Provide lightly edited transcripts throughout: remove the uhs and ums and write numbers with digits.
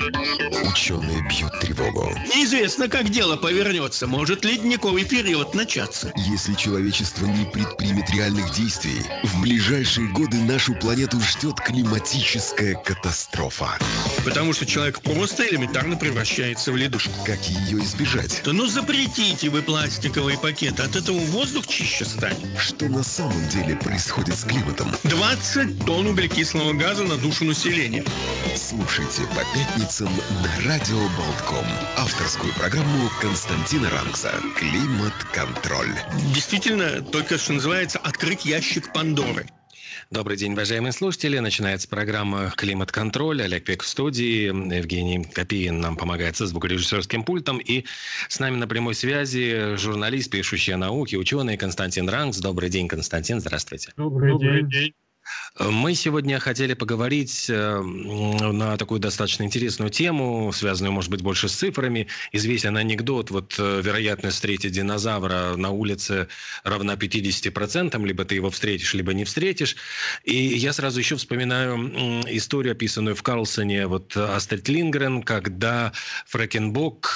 Ученые бьют тревогу. Неизвестно, как дело повернется. Может ледниковый период начаться. Если человечество не предпримет реальных действий, в ближайшие годы нашу планету ждет климатическая катастрофа. Потому что человек просто элементарно превращается в ледушку. Как ее избежать? Да ну запретите вы пластиковые пакеты, от этого воздух чище станет. Что на самом деле происходит с климатом? 20 тонн углекислого газа на душу населения. Слушайте по пятницам на Радио Болтком авторскую программу Константина Ранкса «Климат-контроль». Действительно, только что называется «Открыть ящик Пандоры». Добрый день, уважаемые слушатели. Начинается программа «Климат-контроль». Олег Пек в студии. Евгений Копиин нам помогает со звукорежиссерским пультом. И с нами на прямой связи журналист, пишущий о науке, ученый Константин Ранкс. Добрый день, Константин. Здравствуйте. Добрый день. Мы сегодня хотели поговорить на такую достаточно интересную тему, связанную, может быть, больше с цифрами. Известен анекдот, вероятность встретить динозавра на улице равна 50%, либо ты его встретишь, либо не встретишь. И я сразу еще вспоминаю историю, описанную в Карлсоне Астрид Линдгрен, когда Фрэкенбок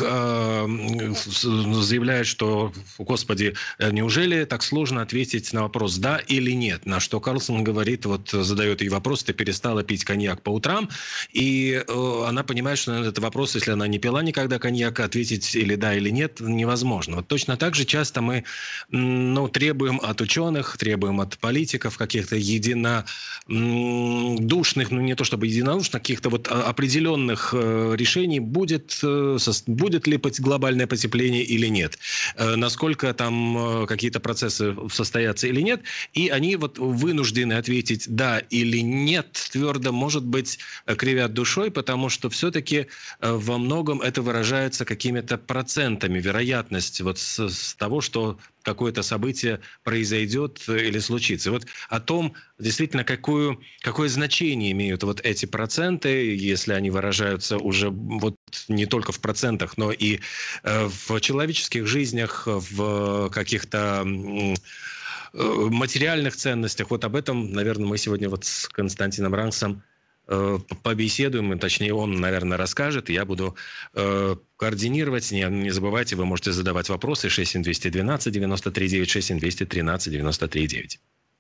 заявляет, что, господи, неужели так сложно ответить на вопрос «да» или «нет», на что Карлсон говорит, задает ей вопрос, ты перестала пить коньяк по утрам, и она понимает, что на этот вопрос, если она не пила никогда коньяк, ответить или да, или нет невозможно. Точно так же часто мы требуем от ученых, требуем от политиков каких-то единодушных, не то чтобы единодушных, каких-то определенных решений, будет ли глобальное потепление или нет, насколько там какие-то процессы состоятся или нет, и они вынуждены ответить да или нет твердо, может быть, кривят душой, потому что все-таки во многом это выражается какими-то процентами, вероятность с того, что какое-то событие произойдет или случится. О том, действительно, какое значение имеют эти проценты, если они выражаются уже не только в процентах, но и в человеческих жизнях, в каких-то материальных ценностях. Об этом, наверное, мы сегодня с Константином Ранксом побеседуем, точнее, он, наверное, расскажет, и я буду координировать. Не забывайте, вы можете задавать вопросы 67212-93-9, 67213-93-9.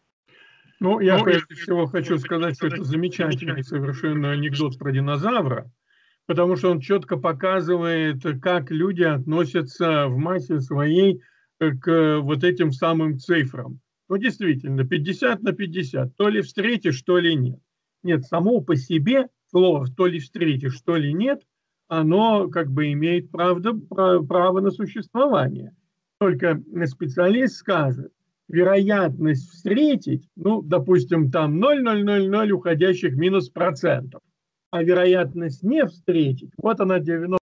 Я прежде всего хочу сказать, что это замечательный совершенно анекдот про динозавра, потому что он четко показывает, как люди относятся в массе своей к этим самым цифрам. Действительно, 50 на 50. То ли встретишь, то ли нет. Нет, само по себе слово «то ли встретишь, то ли нет», оно имеет право на существование. Только специалист скажет, вероятность встретить, допустим, там 0,000 уходящих минус процентов, а вероятность не встретить, она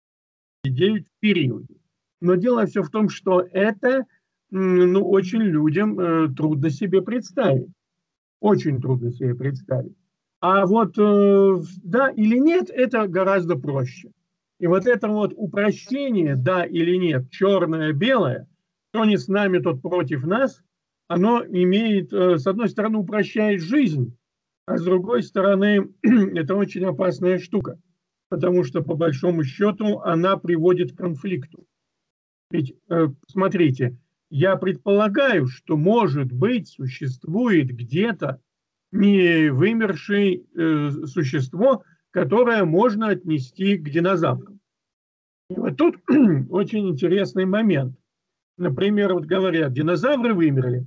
99 в периоде. Но дело все в том, что это очень людям трудно себе представить. Очень трудно себе представить. А да или нет, это гораздо проще. И это упрощение, да или нет, черное-белое, кто не с нами, тот против нас, оно имеет, с одной стороны, упрощает жизнь, а с другой стороны, это очень опасная штука, потому что, по большому счету, она приводит к конфликту. Ведь, смотрите, я предполагаю, что, может быть, существует где-то не вымершее существо, которое можно отнести к динозаврам. И тут очень интересный момент. Например, говорят, динозавры вымерли.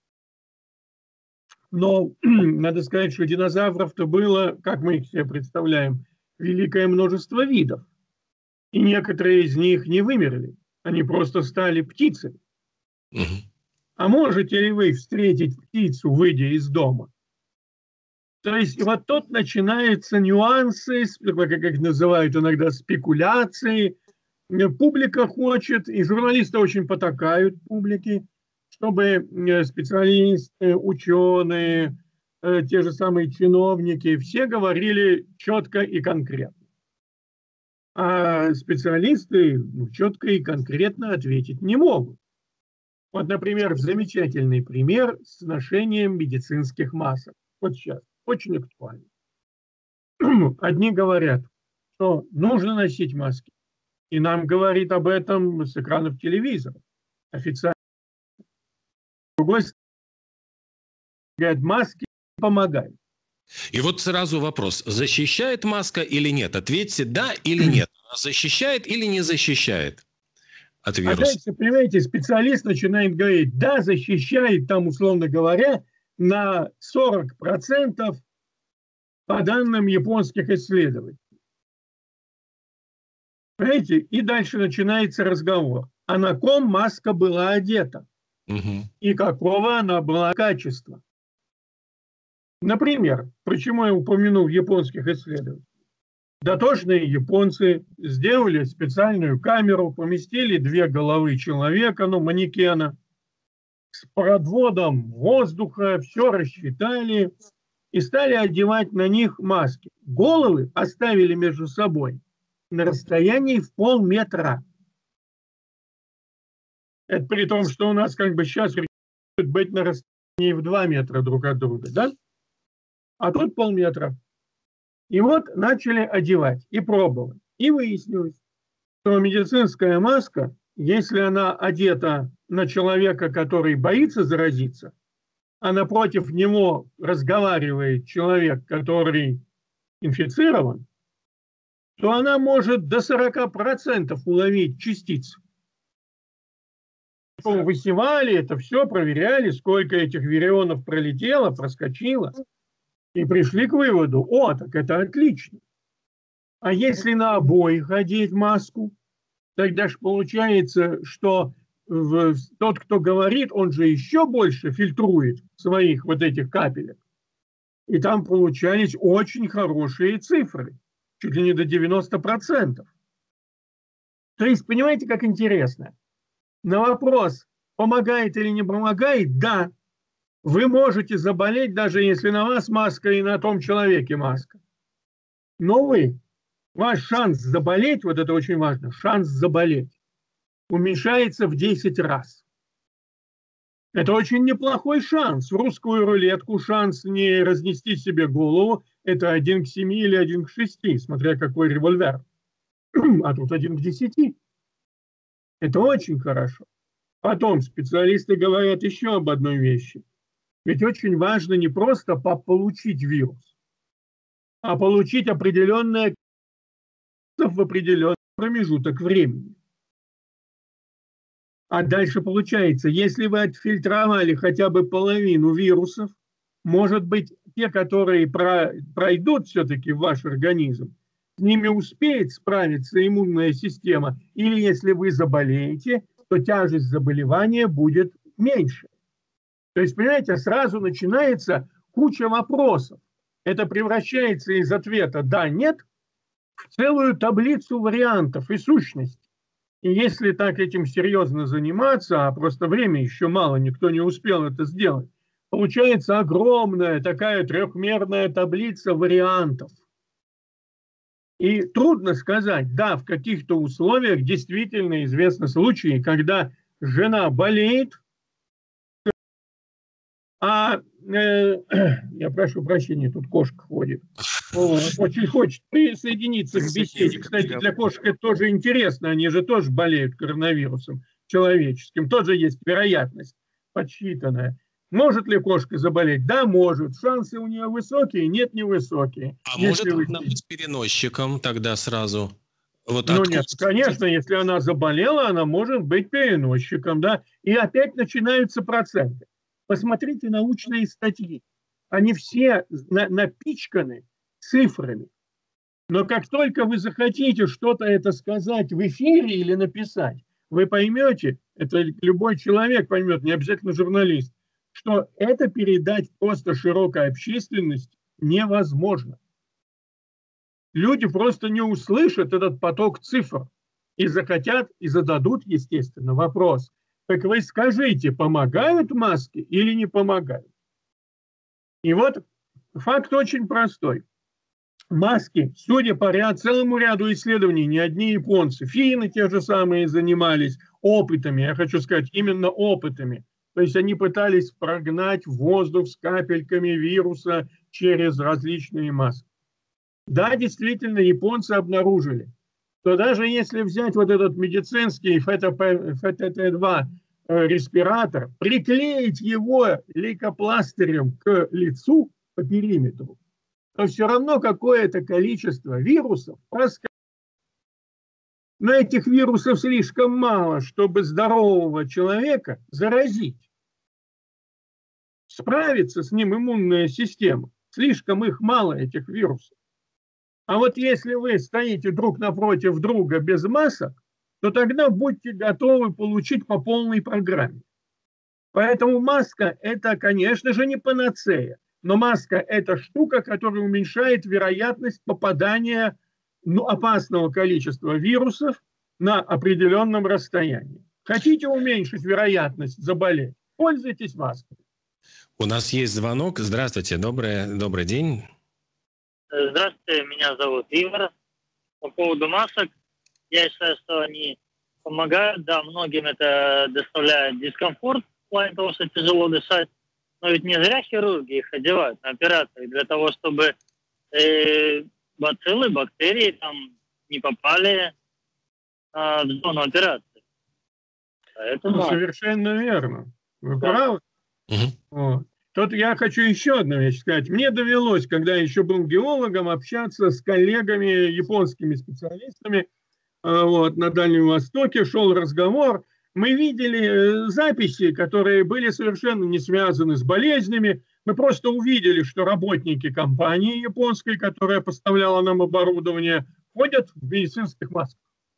Но надо сказать, что динозавров-то было, как мы их себе представляем, великое множество видов. И некоторые из них не вымерли. Они просто стали птицами. А можете ли вы встретить птицу, выйдя из дома? То есть тут начинаются нюансы, как их называют иногда, спекуляции. Публика хочет, и журналисты очень потакают публике, чтобы специалисты, ученые, те же самые чиновники, все говорили четко и конкретно. А специалисты четко и конкретно ответить не могут. Например, замечательный пример с ношением медицинских масок. Сейчас, очень актуально. Одни говорят, что нужно носить маски. И нам говорит об этом с экранов телевизора официально. С другой стороны, говорят, маски помогают. И вот сразу вопрос. Защищает маска или нет? Ответьте да или нет. Защищает или не защищает от вируса? Опять, понимаете, специалист начинает говорить, да, защищает, там, условно говоря, на 40% по данным японских исследователей. Понимаете? И дальше начинается разговор. А на ком маска была одета? Угу. И какого она была качества? Например, почему я упомянул японских исследователей? Дотошные японцы сделали специальную камеру, поместили 2 головы человека, манекена, с продводом воздуха, все рассчитали и стали одевать на них маски. Головы оставили между собой на расстоянии в полметра. Это при том, что у нас как бы сейчас быть на расстоянии в 2 метра друг от друга, да? А тут полметра. И вот начали одевать и пробовать. И выяснилось, что медицинская маска, если она одета на человека, который боится заразиться, а напротив него разговаривает человек, который инфицирован, то она может до 40% уловить частиц. Высевали это все, проверяли, сколько этих вирионов пролетело, проскочило. И пришли к выводу, так это отлично. А если на обоих одеть маску, тогда же получается, что тот, кто говорит, он же еще больше фильтрует своих вот этих капелек. И там получались очень хорошие цифры, чуть ли не до 90%. То есть, понимаете, как интересно? На вопрос, помогает или не помогает, да. Вы можете заболеть, даже если на вас маска и на том человеке маска. Но ваш шанс заболеть, вот это очень важно, шанс заболеть уменьшается в 10 раз. Это очень неплохой шанс. В русскую рулетку шанс не разнести себе голову – это 1 к 7 или 1 к 6, смотря какой револьвер. А тут 1 к 10. Это очень хорошо. Потом специалисты говорят еще об одной вещи. Ведь очень важно не просто получить вирус, а получить определенное в определенный промежуток времени. А дальше получается, если вы отфильтровали хотя бы половину вирусов, может быть, те, которые пройдут все-таки в ваш организм, с ними успеет справиться иммунная система, или если вы заболеете, то тяжесть заболевания будет меньше. То есть, понимаете, сразу начинается куча вопросов. Это превращается из ответа «да», «нет» в целую таблицу вариантов и сущностей. И если так этим серьезно заниматься, а просто время еще мало, никто не успел это сделать, получается огромная такая трехмерная таблица вариантов. И трудно сказать, да, в каких-то условиях действительно известны случаи, когда жена болеет, я прошу прощения, тут кошка ходит. Очень хочет присоединиться к беседе. Кстати, для кошек это тоже интересно, они же тоже болеют коронавирусом человеческим. Тоже есть вероятность подсчитанная. Может ли кошка заболеть? Да, может. Шансы у нее высокие? Нет, невысокие. А может она быть переносчиком тогда сразу? Вот нет, конечно, если она заболела, она может быть переносчиком, да. И опять начинаются проценты. Посмотрите научные статьи. Они все напичканы цифрами. Но как только вы захотите что-то это сказать в эфире или написать, вы поймете, это любой человек поймет, не обязательно журналист, что это передать просто широкой общественности невозможно. Люди просто не услышат этот поток цифр и захотят, и зададут, естественно, вопрос. Так вы скажите, помогают маски или не помогают? И вот факт очень простой. Маски, судя по целому ряду исследований, не одни японцы, финны те же самые занимались опытами, я хочу сказать, именно опытами. То есть они пытались прогнать воздух с капельками вируса через различные маски. Да, действительно, японцы обнаружили, что даже если взять вот этот медицинский ФТТ-2 респиратор, приклеить его лейкопластырем к лицу по периметру, то все равно какое-то количество вирусов проскакивает. Но этих вирусов слишком мало, чтобы здорового человека заразить. Справится с ним иммунная система. Слишком их мало, этих вирусов. А вот если вы стоите друг напротив друга без масок, то тогда будьте готовы получить по полной программе. Поэтому маска – это, конечно же, не панацея. Но маска – это штука, которая уменьшает вероятность попадания опасного количества вирусов на определенном расстоянии. Хотите уменьшить вероятность заболеть? Пользуйтесь маской. У нас есть звонок. Здравствуйте, добрый день. Здравствуйте, меня зовут Игорь. По поводу масок, я считаю, что они помогают. Да, многим это доставляет дискомфорт в плане того, что тяжело дышать. Но ведь не зря хирурги их одевают на операции для того, чтобы бациллы, бактерии там не попали в зону операции. Поэтому... Совершенно верно. Вы правы. Вот. Тут я хочу еще одну вещь сказать. Мне довелось, когда я еще был геологом, общаться с коллегами, японскими специалистами на Дальнем Востоке. Шел разговор. Мы видели записи, которые были совершенно не связаны с болезнями. Мы просто увидели, что работники компании японской, которая поставляла нам оборудование, ходят в медицинских масках.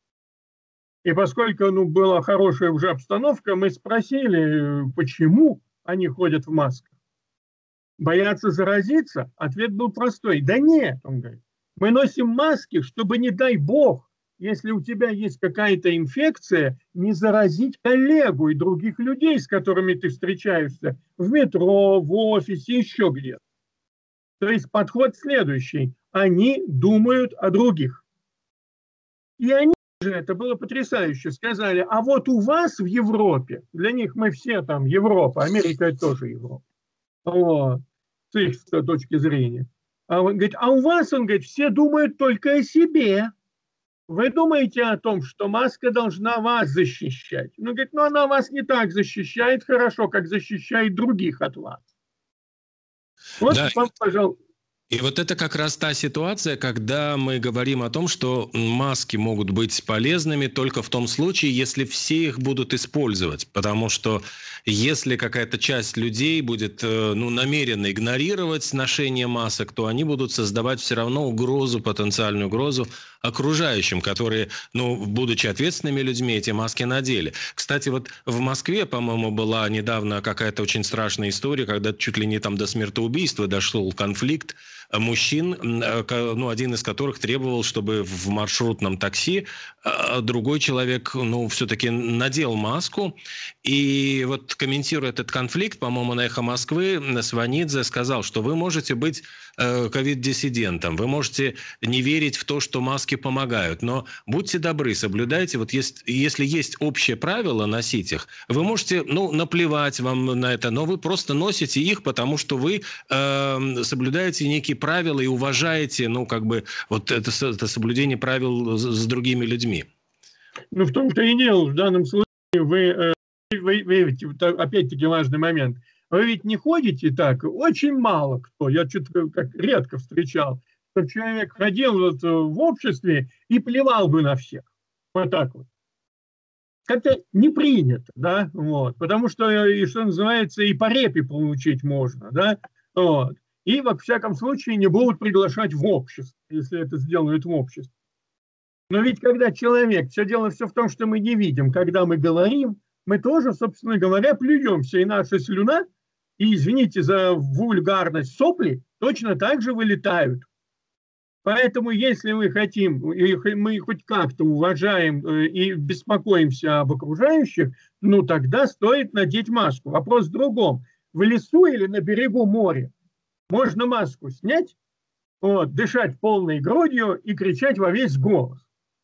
И поскольку была хорошая уже обстановка, мы спросили, почему они ходят в масках. Боятся заразиться? Ответ был простой. Да нет, он говорит, мы носим маски, чтобы, не дай бог, если у тебя есть какая-то инфекция, не заразить коллегу и других людей, с которыми ты встречаешься в метро, в офисе, еще где-то. То есть подход следующий. Они думают о других. И они же, это было потрясающе, сказали, а вот у вас в Европе, для них мы все там Европа, Америка это тоже Европа. Вот, с их точки зрения. Он говорит, а у вас, он говорит, все думают только о себе. Вы думаете о том, что маска должна вас защищать? Он говорит, она вас не так защищает хорошо, как защищает других от вас. Вот да. вам, пожалуйста. И вот это как раз та ситуация, когда мы говорим о том, что маски могут быть полезными только в том случае, если все их будут использовать. Потому что если какая-то часть людей будет намеренно игнорировать ношение масок, то они будут создавать все равно угрозу, потенциальную угрозу окружающим, которые, будучи ответственными людьми, эти маски надели. Кстати, вот в Москве, по-моему, была недавно какая-то очень страшная история, когда чуть ли не там до смертоубийства дошел конфликт мужчин, один из которых требовал, чтобы в маршрутном такси другой человек, все-таки надел маску. И вот комментируя этот конфликт, по-моему, на «Эхо Москвы» Сванидзе сказал, что вы можете быть ковид-диссидентом, вы можете не верить в то, что маски помогают, но будьте добры, соблюдайте, вот если есть общее правило носить их, вы можете, наплевать вам на это, но вы просто носите их, потому что вы соблюдаете некие правила и уважаете, это соблюдение правил с другими людьми. В том-то и дело, в данном случае вы опять-таки важный момент, вы ведь не ходите так, очень мало кто, я что-то как редко встречал, что человек ходил в обществе и плевал бы на всех, вот так вот. Как-то не принято, да, потому что, что называется, и по репе получить можно, да, И, во всяком случае, не будут приглашать в общество, если это сделают в обществе. Но ведь когда человек, все в том, что мы не видим, когда мы говорим, мы тоже, собственно говоря, плюемся, и наша слюна, и, извините за вульгарность, сопли точно так же вылетают. Поэтому, если мы хотим, и мы хоть как-то уважаем и беспокоимся об окружающих, тогда стоит надеть маску. Вопрос в другом. В лесу или на берегу моря можно маску снять, дышать полной грудью и кричать во весь голос.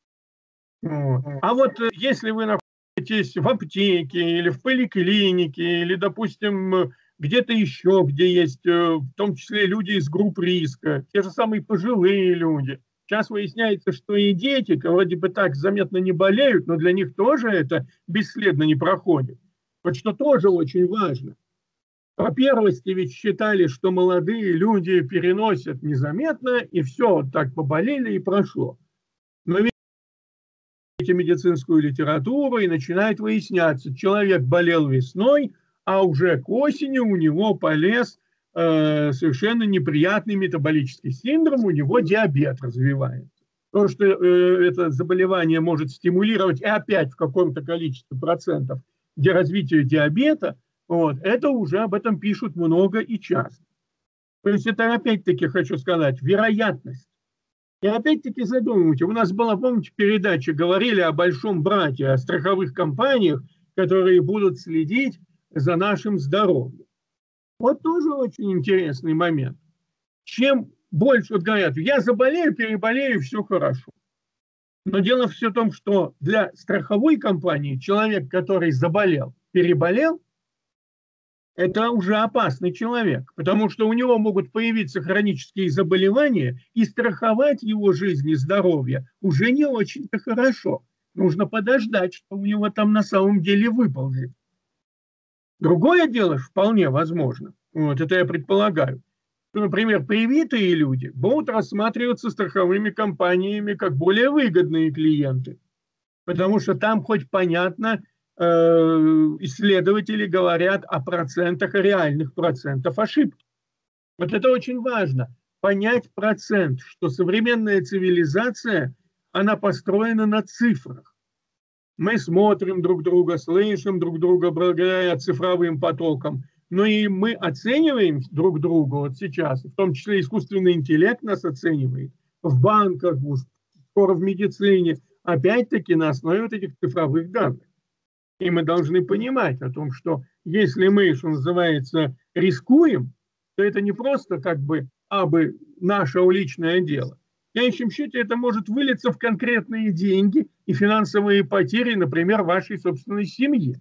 А вот если вы находитесь в аптеке или в поликлинике, или, допустим, где-то еще, где есть в том числе люди из групп риска, те же самые пожилые люди. Сейчас выясняется, что и дети, вроде бы так заметно не болеют, но для них тоже это бесследно не проходит. Вот что тоже очень важно. По первости ведь считали, что молодые люди переносят незаметно, и все, вот так поболели и прошло. Но видите медицинскую литературу, и начинает выясняться, человек болел весной, а уже к осени у него полез совершенно неприятный метаболический синдром, у него диабет развивается. То, что это заболевание может стимулировать и опять в каком-то количестве процентов развитие диабета, вот, это уже об этом пишут много и часто. То есть это опять-таки, хочу сказать, вероятность. И опять-таки задумывайте, у нас была, помните, передача, говорили о большом брате, о страховых компаниях, которые будут следить за нашим здоровьем. Вот тоже очень интересный момент. Чем больше, вот говорят, я заболею, переболею, все хорошо. Но дело все в том, что для страховой компании человек, который заболел, переболел, это уже опасный человек, потому что у него могут появиться хронические заболевания, и страховать его жизнь и здоровье уже не очень-то хорошо. Нужно подождать, что у него там на самом деле выползет. Другое дело, вполне возможно, вот это я предполагаю, что, например, привитые люди будут рассматриваться страховыми компаниями как более выгодные клиенты, потому что там хоть понятно, исследователи говорят о процентах, о реальных процентах ошибки. Вот это очень важно, понять процент, что современная цивилизация, она построена на цифрах. Мы смотрим друг друга, слышим друг друга благодаря цифровым потокам, но и мы оцениваем друг друга вот сейчас, в том числе искусственный интеллект нас оценивает, в банках, скоро в медицине, опять-таки на основе вот этих цифровых данных. И мы должны понимать о том, что если мы, что называется, рискуем, то это не просто как бы абы наше личное дело. В конечном счете это может вылиться в конкретные деньги и финансовые потери, например, вашей собственной семьи.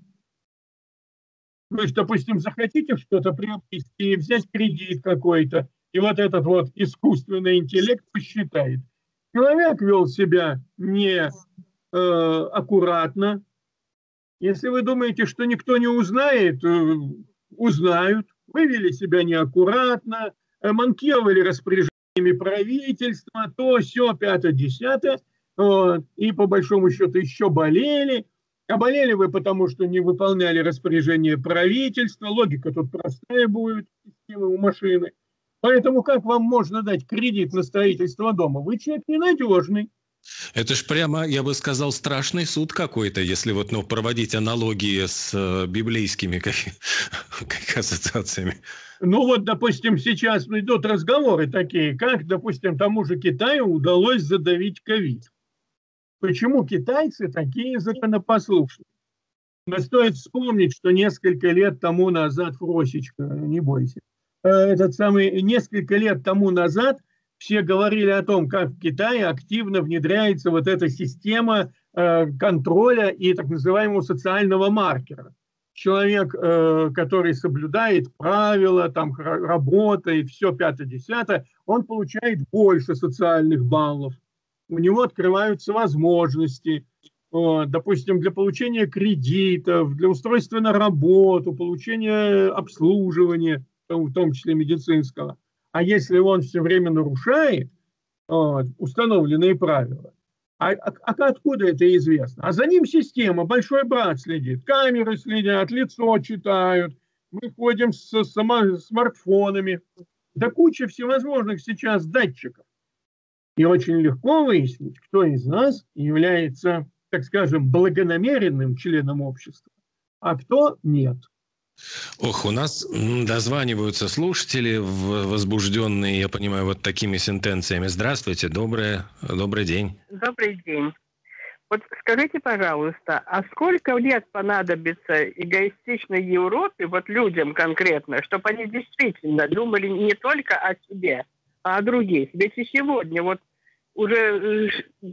То есть, допустим, захотите что-то приобрести, взять кредит какой-то, и вот этот вот искусственный интеллект посчитает. Человек вел себя не аккуратно. Если вы думаете, что никто не узнает, узнают. Вы вели себя неаккуратно, манкировали распоряжениями правительства, то, сё, пятое, десятое, и по большому счету еще болели. А болели вы потому, что не выполняли распоряжение правительства. Логика тут простая будет, система у машины. Поэтому как вам можно дать кредит на строительство дома? Вы человек ненадежный. Это ж прямо, я бы сказал, страшный суд какой-то, если вот, проводить аналогии с библейскими ассоциациями. Ну вот, допустим, сейчас идут разговоры такие, как, допустим, тому же Китаю удалось задавить ковид. Почему китайцы такие законопослушные? Но стоит вспомнить, что несколько лет тому назад, Фросечка, не бойся, несколько лет тому назад все говорили о том, как в Китае активно внедряется вот эта система контроля и так называемого социального маркера. Человек, который соблюдает правила, там работает, все пятое-десятое, он получает больше социальных баллов. У него открываются возможности, допустим, для получения кредитов, для устройства на работу, получения обслуживания, в том числе медицинского. А если он все время нарушает установленные правила, откуда это известно? А за ним система, большой брат следит, камеры следят, лицо читают, мы ходим с смартфонами, да куча всевозможных сейчас датчиков. И очень легко выяснить, кто из нас является, так скажем, благонамеренным членом общества, а кто нет. Ох, у нас дозваниваются слушатели, возбужденные, я понимаю, вот такими сентенциями. Здравствуйте, добрый день. Добрый день. Вот скажите, пожалуйста, а сколько лет понадобится эгоистичной Европе, вот людям конкретно, чтобы они действительно думали не только о себе, а о других? Ведь и сегодня вот уже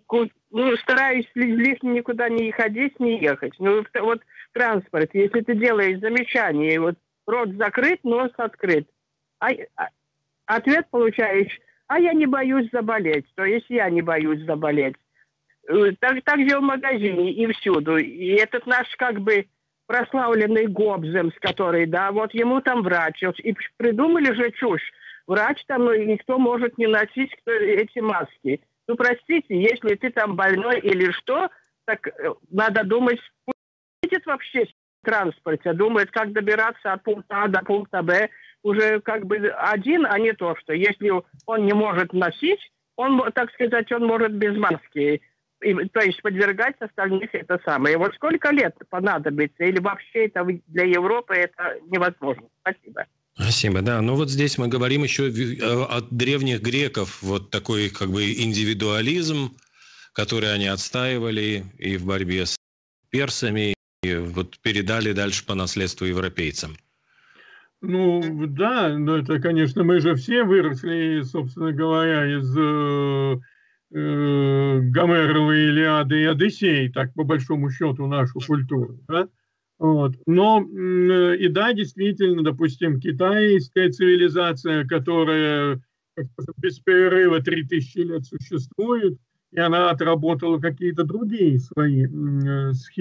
стараюсь лишнего никуда не ходить, не ехать. Ну вот транспорт, если ты делаешь замечание, вот рот закрыт, нос открыт. Ответ получаешь, а я не боюсь заболеть, то есть я не боюсь заболеть. Так же в магазине и всюду. И этот наш как бы прославленный Гобземс, который, да, вот ему там врач. И придумали же чушь. Врач там, ну, никто может не носить эти маски. Ну, простите, если ты там больной или что, так надо думать, едет в общественном транспорте, думает, как добираться от пункта А до пункта Б, уже как бы один, а не то, что если он не может носить, он, так сказать, он может без маски. То есть подвергать остальных это самое. И вот сколько лет понадобится, или вообще это для Европы это невозможно. Спасибо. Спасибо, да. Ну вот здесь мы говорим еще от древних греков, вот такой как бы индивидуализм, который они отстаивали и в борьбе с персами, и вот передали дальше по наследству европейцам. Ну, да, но это, конечно, мы же все выросли, собственно говоря, из Гомеровой Илиады и Одиссеи, так по большому счету, нашу культуру, да? Вот. Но и да, действительно, допустим, китайская цивилизация, которая без перерыва 3000 лет существует, и она отработала какие-то другие свои схемы,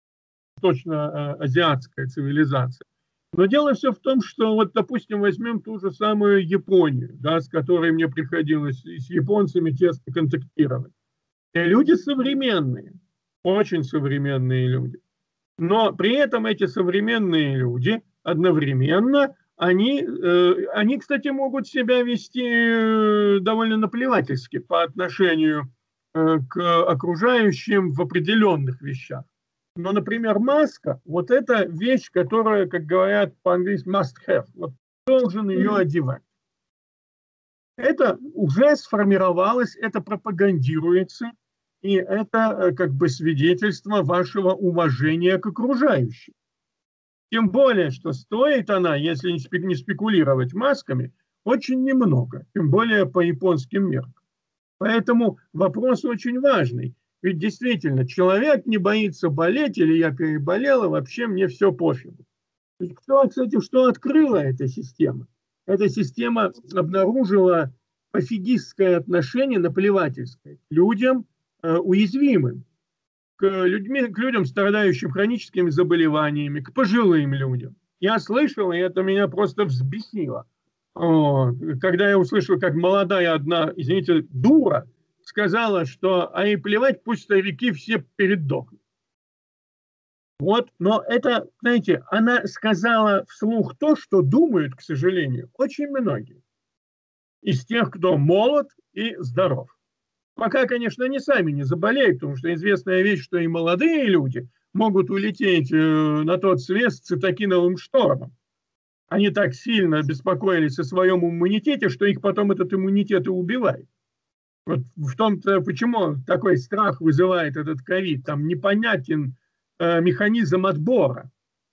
точно азиатская цивилизация. Но дело все в том, что вот, допустим, возьмем ту же самую Японию, да, с которой мне приходилось с японцами тесно контактировать. И люди современные, очень современные люди. Но при этом эти современные люди одновременно, они, кстати, могут себя вести довольно наплевательски по отношению к окружающим в определенных вещах. Но, например, маска, вот это вещь, которая, как говорят по-английски, must have. Вот должен ее одевать. Это уже сформировалось, это пропагандируется, и это как бы свидетельство вашего уважения к окружающим. Тем более, что стоит она, если не спекулировать масками, очень немного, тем более по японским меркам. Поэтому вопрос очень важный. Ведь действительно, человек не боится болеть, или я переболела, вообще мне все пофигу. Кто, кстати, что открыла эта система? Эта система обнаружила пофигистское отношение, наплевательское, к людям уязвимым, к людям, страдающим хроническими заболеваниями, к пожилым людям. Я слышал, и это меня просто взбесило. Когда я услышал, как молодая одна, извините, дура, сказала, что а и плевать, пусть старики все передохнут. Вот, но это, знаете, она сказала вслух то, что думают, к сожалению, очень многие из тех, кто молод и здоров. Пока, конечно, они сами не заболеют, потому что известная вещь, что и молодые люди могут улететь на тот свет с цитокиновым штормом. Они так сильно беспокоились о своем иммунитете, что их потом этот иммунитет и убивает. Вот в том-то, почему такой страх вызывает этот ковид. Там непонятен механизм отбора,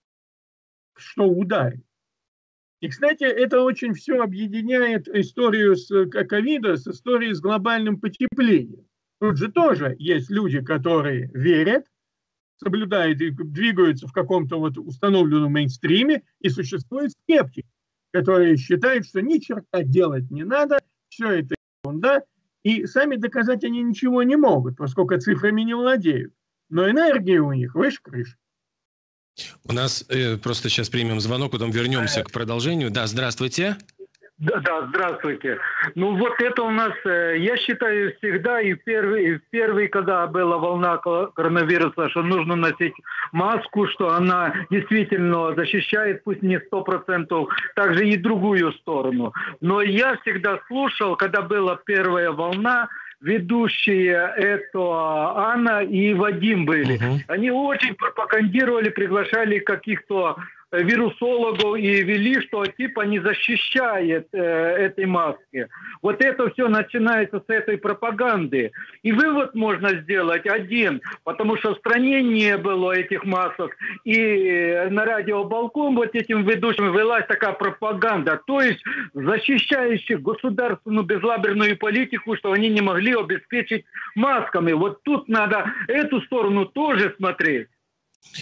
что ударит. И, кстати, это очень все объединяет историю с ковида с историей с глобальным потеплением. Тут же тоже есть люди, которые верят, соблюдают и двигаются в каком-то вот установленном мейнстриме, и существуют скептики, которые считают, что ни черта делать не надо, все это ерунда, и сами доказать они ничего не могут, поскольку цифрами не владеют. Но энергия у них выше крыши. У нас просто сейчас примем звонок, потом вернемся к продолжению. Да, здравствуйте. Да, здравствуйте. Ну вот это у нас, я считаю, всегда и первый, когда была волна коронавируса, что нужно носить маску, что она действительно защищает, пусть не 100%, также и другую сторону. Но я всегда слушал, когда была первая волна, ведущие это Анна и Вадим были. Они очень пропагандировали, приглашали каких-то вирусологов и вели, что типа не защищает этой маски. Вот это все начинается с этой пропаганды. И вывод можно сделать один, потому что в стране не было этих масок. И на радиобалкон вот этим ведущим велась такая пропаганда, то есть защищающих государственную безлаберную политику, что они не могли обеспечить масками. Вот тут надо эту сторону тоже смотреть.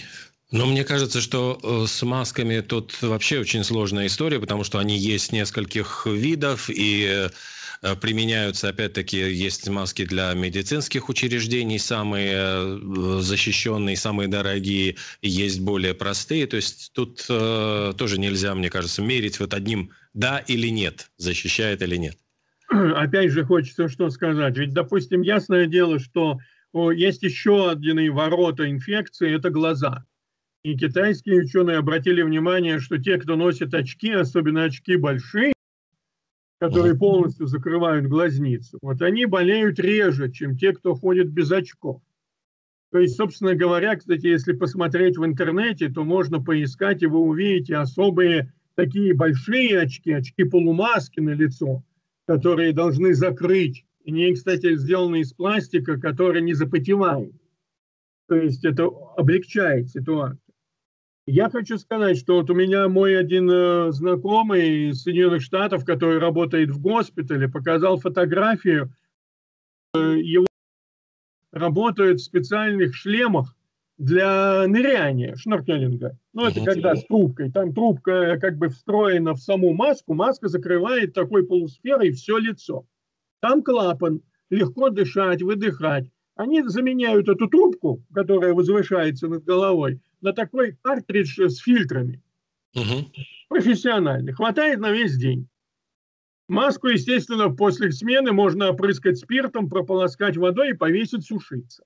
Но мне кажется, что с масками тут вообще очень сложная история, потому что они есть нескольких видов и применяются, опять-таки, есть маски для медицинских учреждений, самые защищенные, самые дорогие, есть более простые. То есть тут тоже нельзя, мне кажется, мерить вот одним «да» или «нет», защищает или нет. Опять же хочется что сказать. Ведь, допустим, ясное дело, что есть еще одни ворота инфекции – это глаза. И китайские ученые обратили внимание, что те, кто носит очки, особенно очки большие, которые полностью закрывают глазницу, вот они болеют реже, чем те, кто ходит без очков. То есть, собственно говоря, кстати, если посмотреть в интернете, то можно поискать, и вы увидите особые такие большие очки, очки-полумаски на лицо, которые должны закрыть. И они, кстати, сделаны из пластика, который не запотевает. То есть это облегчает ситуацию. Я хочу сказать, что вот у меня мой один знакомый из Соединенных Штатов, который работает в госпитале, показал фотографию. Его работают в специальных шлемах для ныряния, шноркелинга. Ну, это когда с трубкой. Там трубка как бы встроена в саму маску. Маска закрывает такой полусферой все лицо. Там клапан. Легко дышать, выдыхать. Они заменяют эту трубку, которая возвышается над головой, на такой картридж с фильтрами. Профессиональный. Хватает на весь день. Маску, естественно, после смены можно опрыскать спиртом, прополоскать водой и повесить сушиться.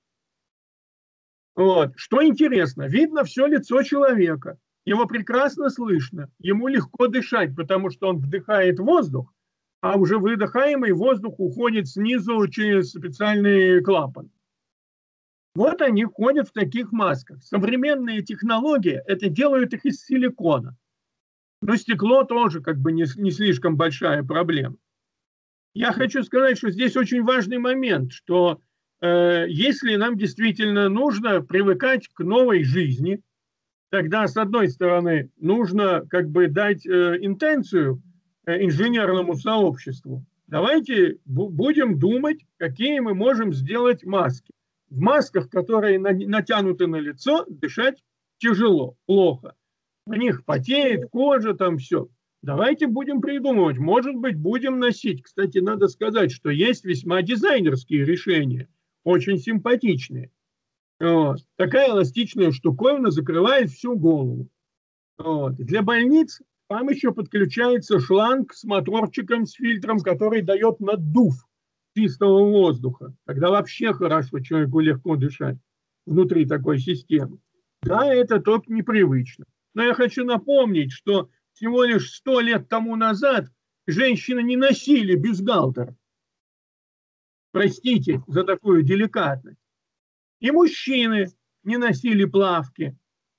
Вот. Что интересно, видно все лицо человека. Его прекрасно слышно. Ему легко дышать, потому что он вдыхает воздух, а уже выдыхаемый воздух уходит снизу через специальный клапан. Вот они ходят в таких масках. Современные технологии это делают их из силикона. Но стекло тоже как бы не слишком большая проблема. Я хочу сказать, что здесь очень важный момент, что если нам действительно нужно привыкать к новой жизни, тогда, с одной стороны, нужно как бы дать интенцию инженерному сообществу. Давайте будем думать, какие мы можем сделать маски. В масках, которые натянуты на лицо, дышать тяжело, плохо. У них потеет кожа, там все. Давайте будем придумывать. Может быть, будем носить. Кстати, надо сказать, что есть весьма дизайнерские решения, очень симпатичные. Вот. Такая эластичная штуковина закрывает всю голову. Вот. Для больниц там еще подключается шланг с моторчиком, с фильтром, который дает наддув чистого воздуха. Тогда вообще хорошо человеку легко дышать внутри такой системы. Да, это только непривычно. Но я хочу напомнить, что всего лишь 100 лет тому назад женщины не носили бюстгальтер. Простите за такую деликатность. И мужчины не носили плавки.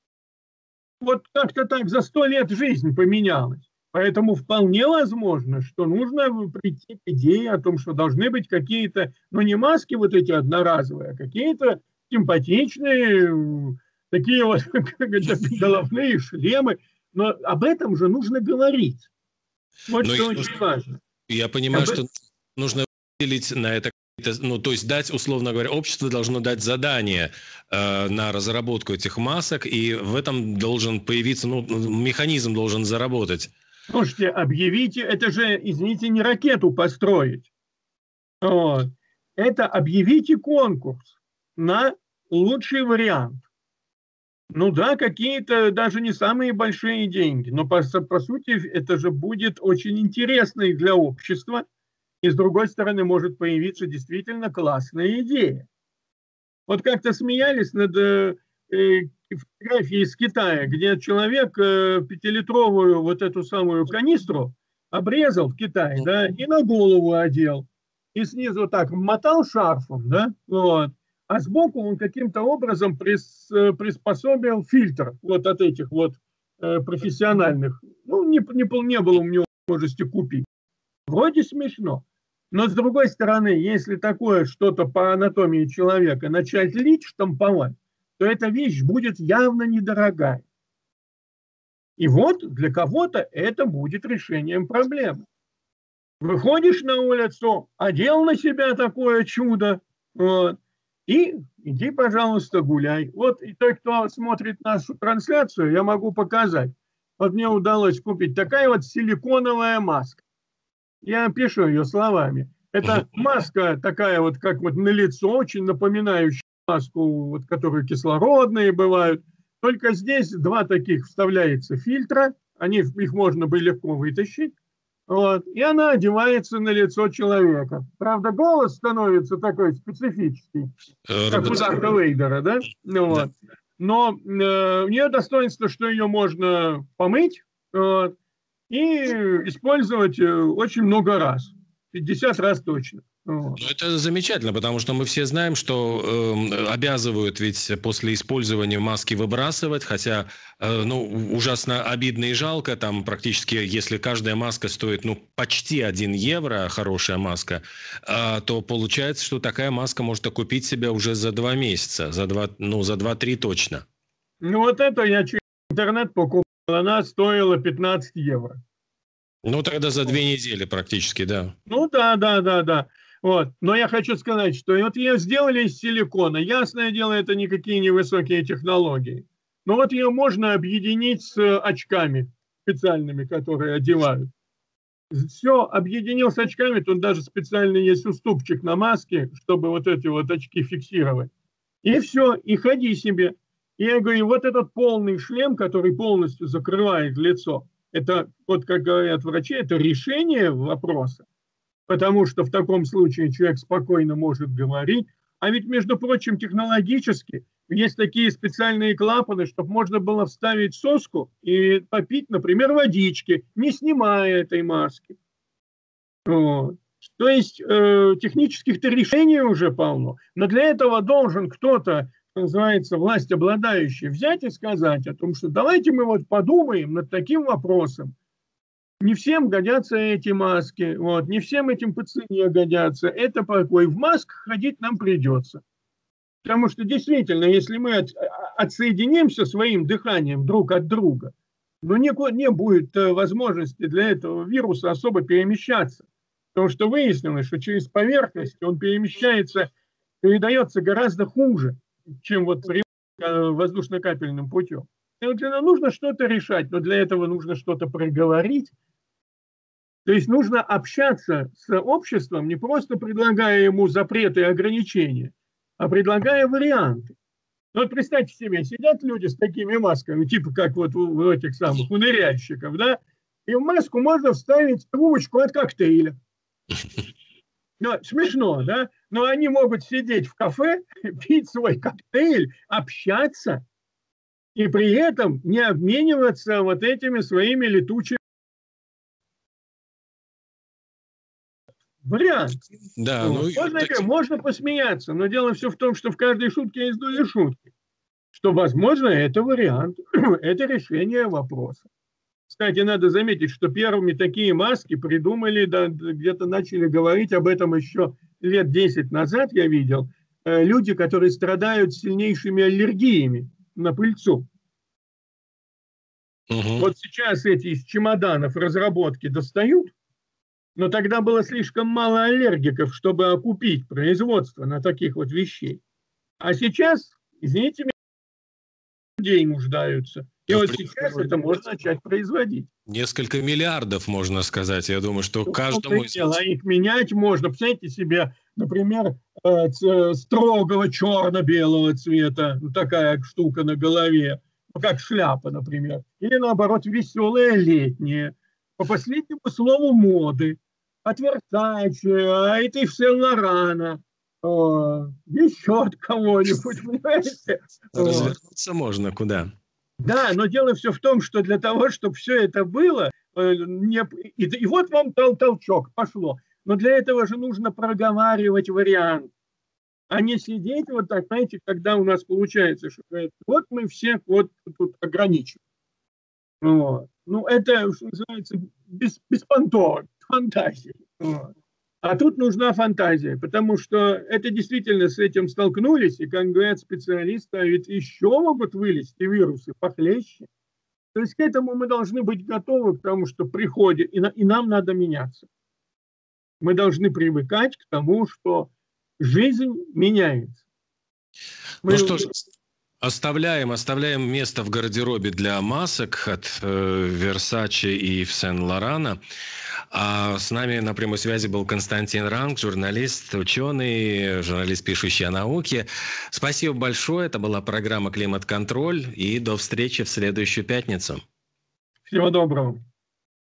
Вот как-то так за 100 лет жизнь поменялась. Поэтому вполне возможно, что нужно прийти к идее о том, что должны быть какие-то, ну не маски вот эти одноразовые, а какие-то симпатичные, такие вот головные шлемы. Но об этом же нужно говорить. Вот что очень важно. Я понимаю, что нужно выделить на это, ну, то есть дать, условно говоря, общество должно дать задание на разработку этих масок, и в этом должен появиться, ну, механизм должен заработать. Слушайте, объявите, это же, извините, не ракету построить. Вот. Это объявите конкурс на лучший вариант. Ну да, какие-то даже не самые большие деньги, но по сути это же будет очень интересно и для общества, и с другой стороны может появиться действительно классная идея. Вот как-то смеялись над фотографией из Китая, где человек 5-литровую вот эту самую канистру обрезал в Китае, да, и на голову одел, и снизу так мотал шарфом, да, вот. А сбоку он каким-то образом приспособил фильтр вот от этих вот профессиональных. Ну, не было у него возможности купить. Вроде смешно. Но с другой стороны, если такое что-то по анатомии человека начать лить, штамповать, то эта вещь будет явно недорогая. И вот для кого-то это будет решением проблемы. Выходишь на улицу, одел на себя такое чудо, вот, И иди, пожалуйста, гуляй. Вот и той, кто смотрит нашу трансляцию, я могу показать. Вот мне удалось купить такая вот силиконовая маска. Я пишу ее словами. Это маска такая вот, как вот на лицо, очень напоминающая маску, вот, которые кислородные бывают. Только здесь два таких вставляется фильтра, их можно бы легко вытащить. Вот, и она одевается на лицо человека. Правда, голос становится такой специфический, как у Дарта Вейдера, да? Ну, вот. Но у нее достоинство, что ее можно помыть, вот, и использовать очень много раз. 50 раз точно. Ну, это замечательно, потому что мы все знаем, что обязывают ведь после использования маски выбрасывать, хотя ужасно обидно и жалко, там практически, если каждая маска стоит почти 1 евро, хорошая маска, то получается, что такая маска может окупить себя уже за 2 месяца, за 2-3 точно. Ну вот это я через интернет покупал, она стоила 15 евро. Ну тогда за 2 недели практически, да. Ну да. Вот. Но я хочу сказать, что вот ее сделали из силикона. Ясное дело, это никакие не высокие технологии. Но вот ее можно объединить с очками специальными, которые одевают. Все, объединил с очками, тут даже специально есть уступчик на маске, чтобы вот эти вот очки фиксировать. И все, и ходи себе. И я говорю, вот этот полный шлем, который полностью закрывает лицо, это, вот как говорят врачи, это решение вопроса. Потому что в таком случае человек спокойно может говорить. А ведь, между прочим, технологически есть такие специальные клапаны, чтобы можно было вставить соску и попить, например, водички, не снимая этой маски. Вот. То есть технических-то решений уже полно. Но для этого должен кто-то, называется, власть обладающий, взять и сказать о том, что давайте мы вот подумаем над таким вопросом. Не всем годятся эти маски, вот, не всем этим пациентам годятся. Это покой. В масках ходить нам придется. Потому что действительно, если мы отсоединимся своим дыханием друг от друга, но не будет возможности для этого вируса особо перемещаться. Потому что выяснилось, что через поверхность он передается гораздо хуже, чем вот воздушно-капельным путем. Нужно что-то решать, но для этого нужно что-то проговорить. То есть нужно общаться с обществом, не просто предлагая ему запреты и ограничения, а предлагая варианты. Вот представьте себе, сидят люди с такими масками, типа как вот у этих самых, у ныряльщиков, да, и в маску можно вставить трубочку от коктейля. Ну, смешно, да? Но они могут сидеть в кафе, пить свой коктейль, общаться, и при этом не обмениваться вот этими своими летучими. Вариант. Да, можно посмеяться, но дело все в том, что в каждой шутке есть доля шутки. Что, возможно, это вариант, это решение вопроса. Кстати, надо заметить, что первыми такие маски придумали, да, где-то начали говорить об этом еще лет 10 назад, я видел, люди, которые страдают сильнейшими аллергиями на пыльцу. Вот сейчас эти из чемоданов разработки достают, но тогда было слишком мало аллергиков, чтобы окупить производство на таких вот вещей. А сейчас, извините меня, людей нуждаются. И вот сейчас это можно начать производить. Несколько миллиардов, можно сказать. Я думаю, что каждому из нас... Их менять можно. Представьте себе, например, строгого черно-белого цвета, такая штука на голове, как шляпа, например. Или, наоборот, веселая летняя. По последнему слову моды. От Versace, от Yves Saint Laurent, еще от кого-нибудь, понимаете? Развернуться можно куда? Да, но дело все в том, что для того, чтобы все это было, и вот вам толчок, пошло. Но для этого же нужно проговаривать вариант, а не сидеть вот так, знаете, когда у нас получается, что вот мы всех вот тут ограничим. Вот. Ну, это, что называется, беспонтово, фантазия. Вот. А тут нужна фантазия, потому что это действительно с этим столкнулись, и, как говорят специалисты, а ведь еще могут вылезти вирусы похлеще. То есть к этому мы должны быть готовы, потому что приходит, и нам надо меняться. Мы должны привыкать к тому, что жизнь меняется. Ну что ж, оставляем место в гардеробе для масок от Versace и Yves Saint Laurent. А с нами на прямой связи был Константин Ранг, журналист, ученый, журналист, пишущий о науке. Спасибо большое. Это была программа «Климат-контроль». И до встречи в следующую пятницу. Всего доброго.